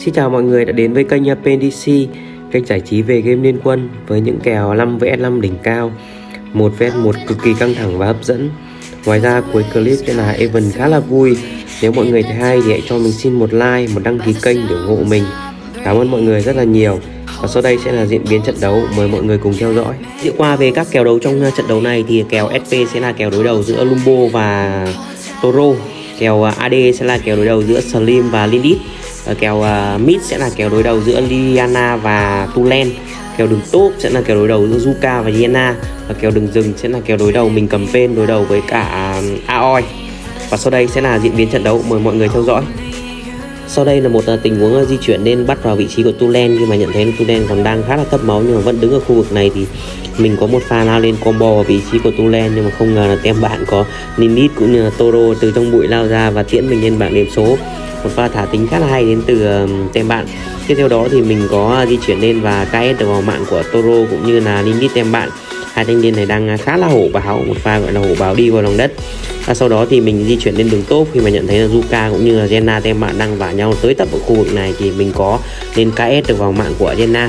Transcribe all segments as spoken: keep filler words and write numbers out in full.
Xin chào mọi người đã đến với kênh pê en đê xê, kênh giải trí về game Liên Quân với những kèo năm vs năm đỉnh cao, một vs một cực kỳ căng thẳng và hấp dẫn. Ngoài ra cuối clip sẽ là event khá là vui. Nếu mọi người thấy hay thì hãy cho mình xin một like, một đăng ký kênh để ủng hộ mình. Cảm ơn mọi người rất là nhiều. Và sau đây sẽ là diễn biến trận đấu, mời mọi người cùng theo dõi. Diễn qua về các kèo đấu trong trận đấu này thì kèo ét pê sẽ là kèo đối đầu giữa Lumbo và Toro. Kèo a đê sẽ là kèo đối đầu giữa Slim và Lilith. Kèo uh, mid sẽ là kèo đối đầu giữa Liliana và Tulen. Kèo đường top sẽ là kèo đối đầu giữa Zuka và Yena. Và kèo đường rừng sẽ là kèo đối đầu mình cầm pen đối đầu với cả uh, Aoi. Và sau đây sẽ là diễn biến trận đấu, mời mọi người theo dõi. Sau đây là một uh, tình huống uh, di chuyển nên bắt vào vị trí của Tulen. Khi mà nhận thấy Tulen còn đang khá là thấp máu nhưng mà vẫn đứng ở khu vực này thì mình có một pha lao lên combo vào vị trí của Tulen, nhưng mà không ngờ là tem bạn có Lilith cũng như là Toro từ trong bụi lao ra và tiễn mình lên bảng điểm số. Một pha thả tính khá là hay đến từ uh, tem bạn. Tiếp theo đó thì mình có uh, di chuyển lên và ca ét được vào mạng của Toro cũng như là Lilith tem bạn. Hai thanh niên này đang uh, khá là hổ báo, một pha gọi là hổ báo đi vào lòng đất. À, sau đó thì mình di chuyển lên đường top khi mà nhận thấy là Zuka cũng như là Yena tem bạn đang vả nhau tới tấp ở khu vực này thì mình có lên ca ét được vào mạng của Yena.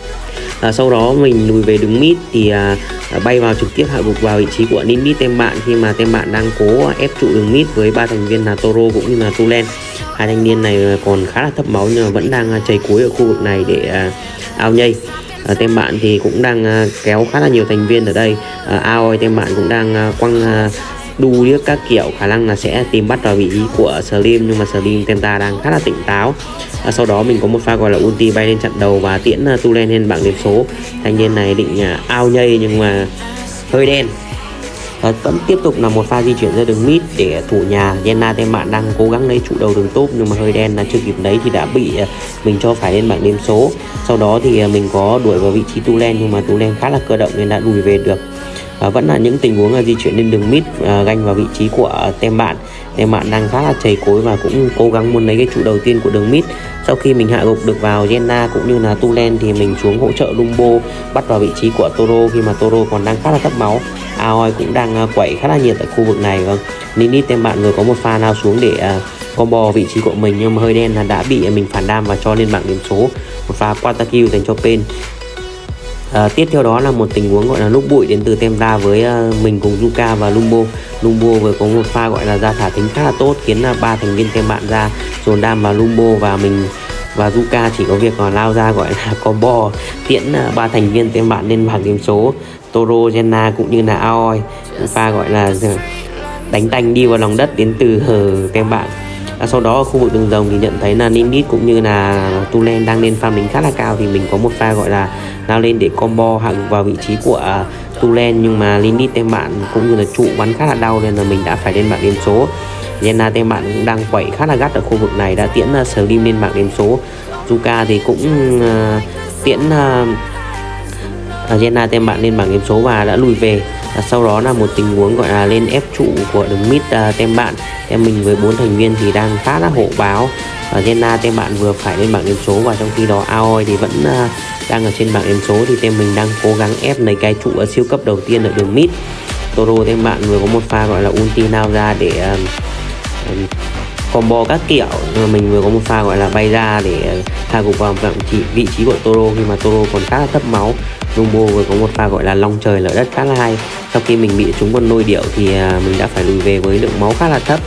À, sau đó mình lùi về đứng mid thì à, bay vào trực tiếp hạ gục vào vị trí của Lilith tem bạn khi mà tem bạn đang cố ép trụ đường mid với ba thành viên là Toro cũng như là Tulen. Hai thanh niên này còn khá là thấp máu nhưng mà vẫn đang chảy cuối ở khu vực này để à, ao nhây. À, tem bạn thì cũng đang à, kéo khá là nhiều thành viên ở đây. À, Aoi tem bạn cũng đang à, quăng à, đu điếc các kiểu, khả năng là sẽ tìm bắt vào vị trí của Slim nhưng mà Slim tem ta đang khá là tỉnh táo. À, sau đó mình có một pha gọi là ulti bay lên chặn đầu và tiễn uh, Tulen lên bảng điểm số. Thanh niên này định uh, ao nhây nhưng mà hơi đen. À, vẫn tiếp tục là một pha di chuyển ra đường mid để thủ nhà. Yena tem bạn đang cố gắng lấy trụ đầu đường top nhưng mà hơi đen là chưa kịp lấy thì đã bị uh, mình cho phải lên bảng điểm số. Sau đó thì uh, mình có đuổi vào vị trí Tulen nhưng mà Tulen khá là cơ động nên đã lùi về được. À, vẫn là những tình huống uh, di chuyển lên đường mid uh, ganh vào vị trí của uh, tem bạn. Tem bạn đang khá là chầy cối và cũng cố gắng muốn lấy cái trụ đầu tiên của đường mid. Sau khi mình hạ gục được vào Yena cũng như là Tulen thì mình xuống hỗ trợ Lumbo bắt vào vị trí của Toro khi mà Toro còn đang khá là thấp máu. Aoi cũng đang uh, quẩy khá là nhiệt ở khu vực này. Vâng, Lilith tem bạn vừa có một pha lao xuống để uh, combo vị trí của mình nhưng mà hơi đen là đã bị mình phản đam và cho lên bảng điểm số. Một pha quadra kill dành cho Pen. À, tiếp theo đó là một tình huống gọi là lúc bụi đến từ Temra với uh, mình cùng Zuka và Lumbo. Lumbo vừa có một pha gọi là ra thả tính khá là tốt khiến uh, ba thành viên tem bạn ra dồn đam vào Lumbo và mình và Zuka chỉ có việc uh, lao ra gọi là combo tiễn uh, ba thành viên tem bạn lên bảng điểm số. Toro, Yena cũng như là Aoi một pha gọi là đánh tanh đi vào lòng đất đến từ uh, tem bạn. À, sau đó ở khu vực đường rồng thì nhận thấy là Lilith cũng như là Tulen đang lên farm lính khá là cao thì mình có một pha gọi là lao lên để combo hạ gục vào vị trí của uh, Tulen nhưng mà Lilith tem bạn cũng như là trụ bắn khá là đau nên là mình đã phải lên bảng điểm số. Yena tem bạn cũng đang quẩy khá là gắt ở khu vực này đã tiễn uh, Slim lên bảng điểm số. Zuka thì cũng uh, tiễn uh, Yena tem bạn lên bảng điểm số và đã lùi về. À, sau đó là một tình huống gọi là lên ép trụ của đường mid uh, tem bạn. Em mình với bốn thành viên thì đang khá là hộ báo. uh, Yena tem bạn vừa phải lên bảng điểm số và trong khi đó Aoi thì vẫn uh, đang ở trên bảng điểm số thì tem mình đang cố gắng ép lấy cái trụ ở siêu cấp đầu tiên ở đường mid. Toro tem bạn vừa có một pha gọi là ulti nào ra để uh, um, combo các kiểu, nhưng mà mình vừa có một pha gọi là bay ra để uh, hạ gục vào vị trí của Toro khi mà Toro còn khá là thấp máu. Lumbo vừa có một pha gọi là long trời lở đất khá là hay. Sau khi mình bị trúng con nôi điệu thì uh, mình đã phải lùi về với lượng máu khá là thấp.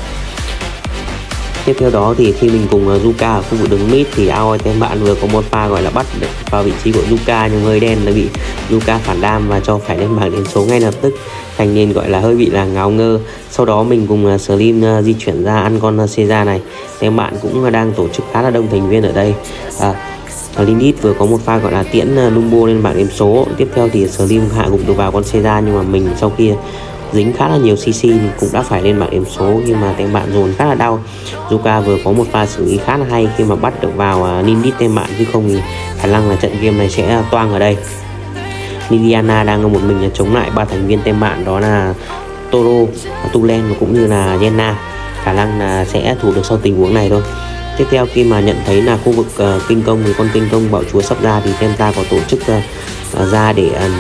Tiếp theo đó thì khi mình cùng uh, Zuka ở khu vực đường mid thì Aoi tem bạn vừa có một pha gọi là bắt vào vị trí của Zuka nhưng hơi đen đã bị Zuka phản đam và cho phải lên bảng điểm số ngay lập tức. Thành niên gọi là hơi bị là ngáo ngơ. Sau đó mình cùng uh, Slim uh, di chuyển ra ăn con uh, Seiza này. Tem bạn cũng uh, đang tổ chức khá là đông thành viên ở đây. uh, Lilith vừa có một pha gọi là tiễn uh, Lumbo lên bảng điểm số. Tiếp theo thì Slim hạ gục được vào con Seiza nhưng mà mình sau khi dính khá là nhiều xê xê cũng đã phải lên bảng điểm số nhưng mà tem bạn dồn khá là đau. Zuka vừa có một pha xử lý khá là hay khi mà bắt được vào uh, Lilith tem bạn, chứ không thì khả năng là trận game này sẽ uh, toang ở đây. Liliana đang ở một mình uh, chống lại ba thành viên tem bạn đó là Toro, Tulen và cũng như là Yena. Khả năng là sẽ thủ được sau tình huống này thôi. Tiếp theo khi mà nhận thấy là khu vực uh, kinh công thì con kinh công bạo chúa sắp ra thì Temta có tổ chức uh, uh, ra để uh,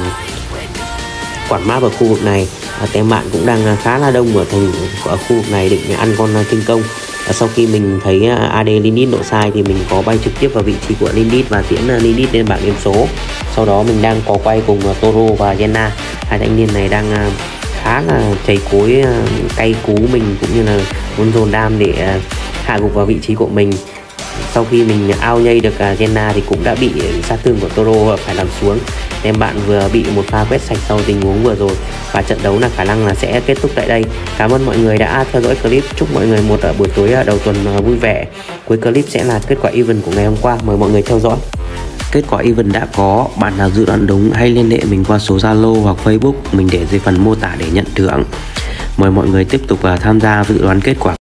quản map ở khu vực này. uh, tem bạn cũng đang uh, khá là đông ở thành ở khu vực này định ăn con uh, kinh công. Sau khi mình thấy a đê Lilith độ sai thì mình có bay trực tiếp vào vị trí của Lilith và tiễn Lilith lên bảng điểm số. Sau đó mình đang có quay cùng Toro và Jenna. Hai thanh niên này đang khá là chảy cối, cay cú mình cũng như là muốn dồn đam để hạ gục vào vị trí của mình. Sau khi mình ao nhây được Jenna thì cũng đã bị sát thương của Toro phải làm xuống. Em bạn vừa bị một pha quét sạch sau tình huống vừa rồi và trận đấu là khả năng là sẽ kết thúc tại đây. Cảm ơn mọi người đã theo dõi clip. Chúc mọi người một buổi tối đầu tuần vui vẻ. Cuối clip sẽ là kết quả event của ngày hôm qua. Mời mọi người theo dõi. Kết quả event đã có, bạn nào dự đoán đúng hãy liên hệ mình qua số Zalo hoặc Facebook mình để dưới phần mô tả để nhận thưởng. Mời mọi người tiếp tục tham gia dự đoán kết quả.